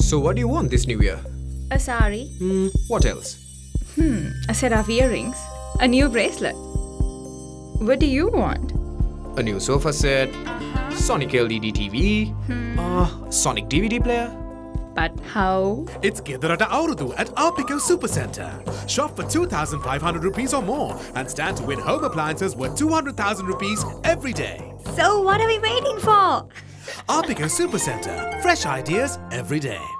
So what do you want this new year? A sari. What else? A set of earrings. A new bracelet. What do you want? A new sofa set, Sonic LED TV, Sonic DVD player. But how? It's Gedarata Aurudu at ARPICO Supercentre. Shop for 2,500 rupees or more and stand to win home appliances worth 200,000 rupees every day. So what are we waiting for? ARPICO Supercentre. Fresh ideas every day.